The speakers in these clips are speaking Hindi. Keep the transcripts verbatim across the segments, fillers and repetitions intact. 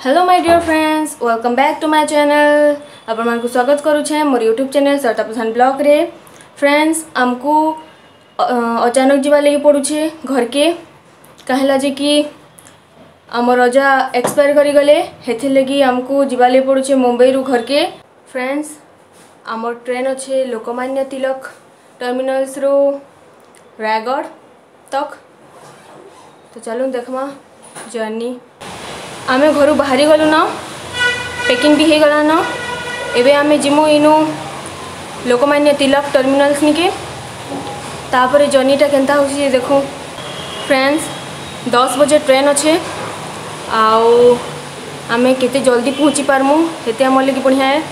Hello my dear friends, welcome back to my channel. आपण मानकु स्वागत करूछे मोर YouTube channel Sarita Pradhan blog रे। फ्रेंड्स, आमको अचानक जीवा लगी पड़ुछे घर के कहला जे कि आम रजा एक्सपायर करी गले, हेथि लगी आमको जीवा लगी पड़ुछे मुंबई रु घर के। फ्रेंड्स, आम ट्रेन अच्छे लोकमान्य तिलक टर्मिनल्स रो रायगढ़ तक। तो चलो देखमा जर्नी। आमे घर बाहरी गलु न, पैकिंग भी हो गला न। एबे आमे जिमु इनु लोकमान्य तिलक टर्मिनल्स निके। तापर जर्नीटा केनता होसी देखो। फ्रेंड्स, दस बजे ट्रेन अच्छे आउ आमे केते जल्दी पहुँची पारमु हेते आम लगी बढ़िया है।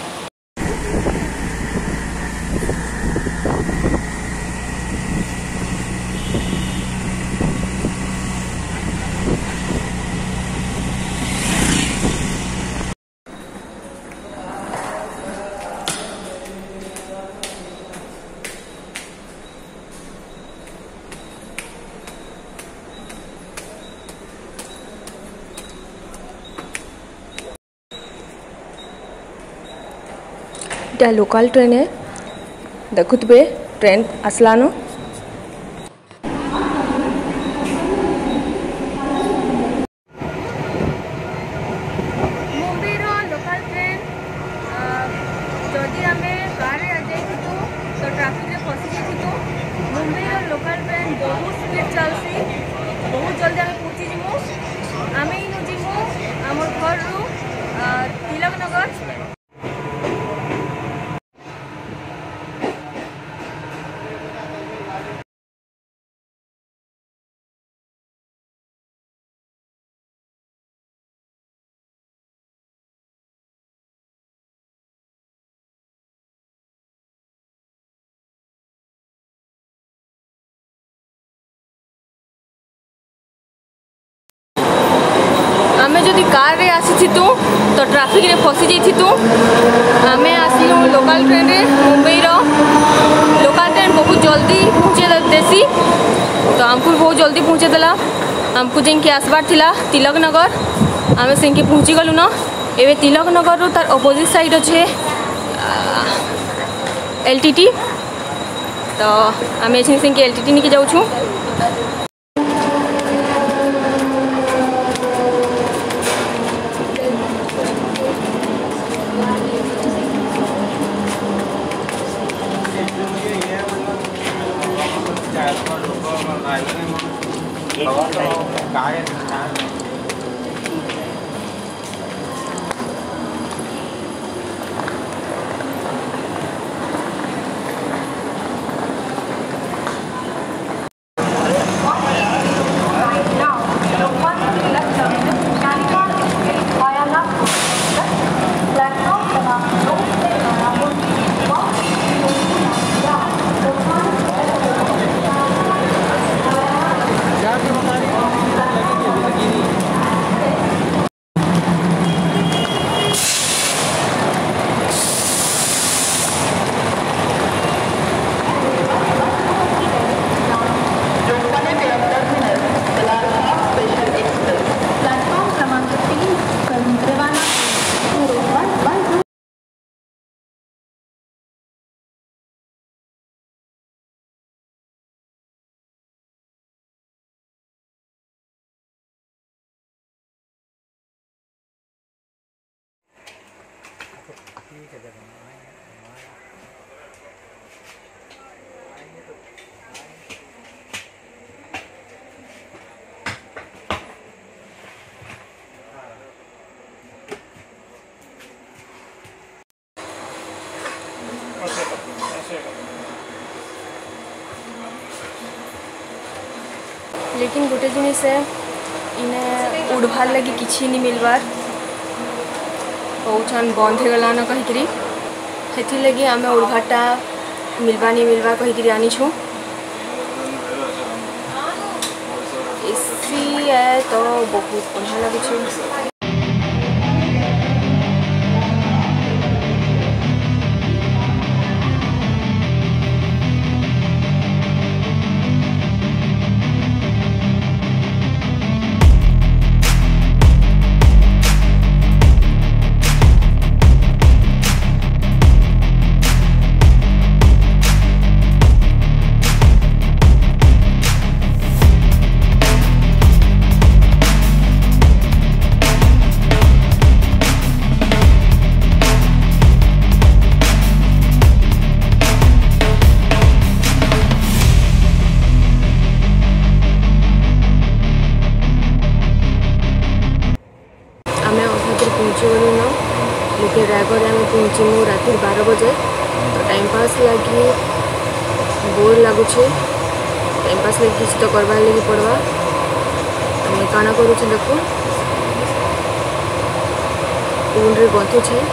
इटा लोकल ट्रेन है, देखुतबे ट्रेन आसलानो। मुंबई रो लोकल ट्रेन जदि आमे कार रे आ जाई तो तो ट्रैफिक रे फसी जाई तो मुंबई रो लोकल ट्रेन बहुत स्पीड चलसी, बहुत जल्दी आमे पहुंची जिमु। आमे इनु जिमु हमर घर रु तिलक नगर। आमे जदि कार रे आसी तो ट्रैफिक रे फसी जाई तो आमे आसलु लोकल ट्रेन रे। मुंबई रो लोकल ट्रेन बहुत जल्दी पहुँचे देसी, तो आमको बहुत जल्दी पहुँचे देला। आमको जेनकी आसबार थिला तिलक नगर, आमे सेनकी पहुँची गलु न। एबे तिलक नगर रो तार अपोजिट साइड अच्छे एलटीटी, तो आमे सेनकी एलटीटी निके जाउछु। लेकिन गोटे जिनिस इने उड़वार लगी किसी नहीं मिलबार, कौन बंद हो गला न कहीकि हेथि लगी आमे उड़वाटा मिलवा नहीं मिलवा कहीकि आनी छु। एसी है तो बहुत बढ़िया लगे। पहुँची गलु न लेकिन रायगढ़ आम पहुँची मु राति बारह बजे। तो टाइम पास लगी बोर लगुचे टाइम पास लगी किसी तो करवा लगी पड़वा। आम काना करूँ देखो ऊन रे गंथु छे।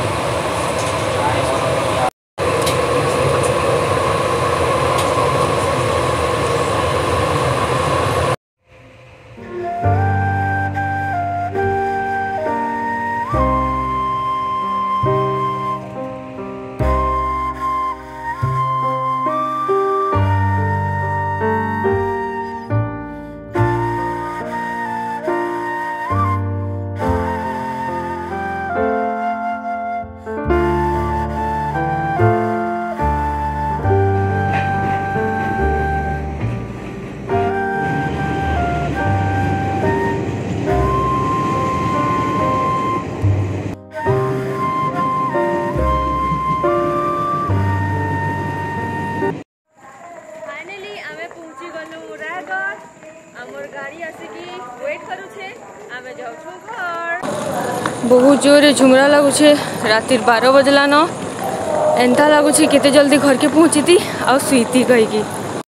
बहुत जोरे झुमरा लगुचे राति बारह बजला न एंता लगुचे केते जल्दी घर के पहुँची थी आ सुईती कहीकि।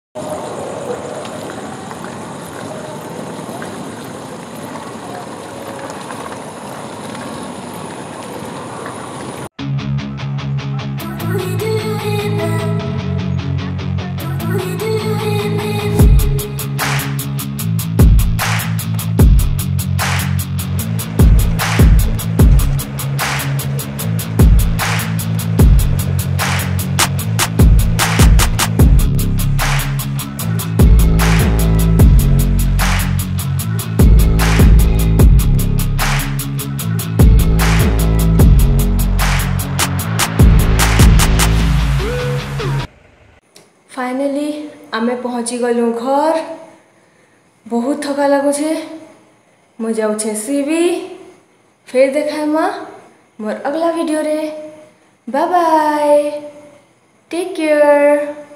फाइनली आमे पहुँची गलु घर। बहुत थका लगुचे मु जाऊे सीबी फिर देखा मोर अगला वीडियो रे। Bye bye take care.